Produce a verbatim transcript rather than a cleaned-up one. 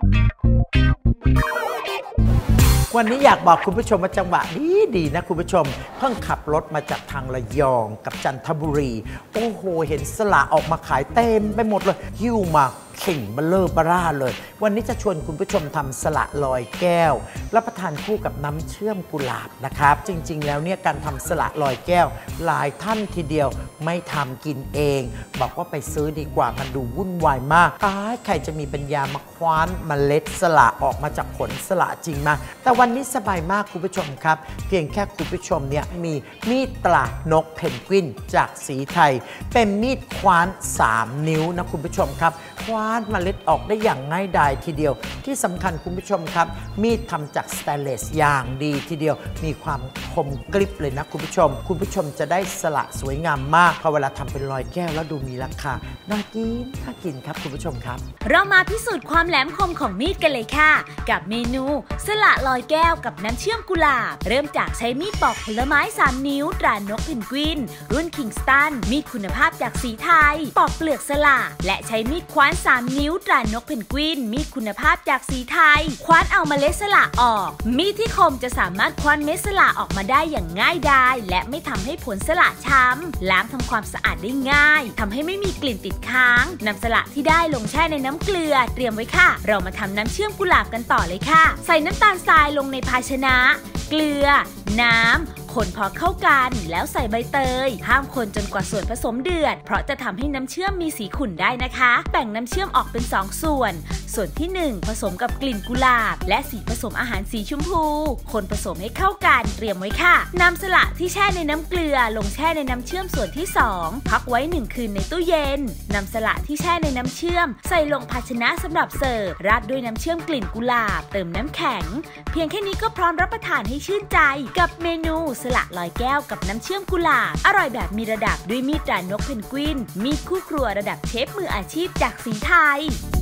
วันนี้อยากบอกคุณผู้ชมว่าจังหวะดีดีนะคุณผู้ชมเพิ่งขับรถมาจากทางระยองกับจันทบุรีโอ้โหเห็นสละออกมาขายเต็มไปหมดเลยหิ้วมาเข่งเบลอเบร่าเลยวันนี้จะชวนคุณผู้ชมทำสละลอยแก้วรับประทานคู่กับน้ำเชื่อมกุหลาบนะครับจริงๆแล้วเนี่ยการทำสละลอยแก้วหลายท่านทีเดียวไม่ทำกินเองบอกว่าไปซื้อดีกว่ามันดูวุ่นวายมากตายใครจะมีปัญญามาคว้านเมล็ดสละออกมาจากผลสละจริงมาแต่วันนี้สบายมากคุณผู้ชมครับเพียงแค่คุณผู้ชมเนี่ยมีมีดตรานกเพนกวินจากสีไทยเป็นมีดคว้านสามนิ้วนะคุณผู้ชมครับคว้านเมล็ดออกได้อย่างง่ายดายทีเดียวที่สำคัญคุณผู้ชมครับมีดทำจากสแตนเลสอย่างดีทีเดียวมีความคมกริบเลยนะคุณผู้ชมคุณผู้ชมจะได้สละสวยงามมากพอเวลาทำเป็นลอยแก้วแล้วดูมีราคาน่ากินน่ากินครับคุณผู้ชมครับเรามาพิสูจน์ความแหลมคมของมีดกันเลยค่ะกับเมนูสละลอยแก้วกับน้ำเชื่อมกุหลาบเริ่มจากใช้มีดปอกผลไม้สามนิ้วตรานกเพนกวินรุ่นคิงสตันมีดคุณภาพจากสีไทยปอกเปลือกสละและใช้มีดคว้านสามนิ้วตรานกเพนกวินมีดคุณภาพจากสีไทยคว้านเอาเมล็ดสละออกมีดที่คมจะสามารถคว้านเม็ดสละออกมาได้อย่างง่ายดายและไม่ทำให้ผลสละช้ำล้างทำความสะอาดได้ง่ายทำให้ไม่มีกลิ่นติดค้างนำสละที่ได้ลงแช่ในน้ำเกลือเตรียมไว้ค่ะเรามาทำน้ำเชื่อมกุหลาบกันต่อเลยค่ะใส่น้ำตาลทรายลงในภาชนะเกลือน้ำคนพอเข้ากันแล้วใส่ใบเตยห้ามคนจนกว่าส่วนผสมเดือดเพราะจะทำให้น้ำเชื่อมมีสีขุ่นได้นะคะแบ่งน้ำเชื่อมออกเป็นสองส่วนส่วนที่หนึ่งผสมกับกลิ่นกุหลาบและสีผสมอาหารสีชมพูคนผสมให้เข้ากันเตรียมไว้ค่ะนำสละที่แช่ในน้ำเกลือลงแช่ในน้ำเชื่อมส่วนที่สองพักไว้หนึ่งคืนในตู้เย็นนำสละที่แช่ในน้ำเชื่อมใส่ลงภาชนะสำหรับเสิร์ฟราดด้วยน้ำเชื่อมกลิ่นกุหลาบเติมน้ำแข็งเพียงแค่นี้ก็พร้อมรับประทานให้ชื่นใจกับเมนูสละลอยแก้วกับน้ำเชื่อมกุหลาบอร่อยแบบมีระดับด้วยมีดตรานกเพนกวินมีดคู่ครัวระดับเชฟมืออาชีพจากสีไทย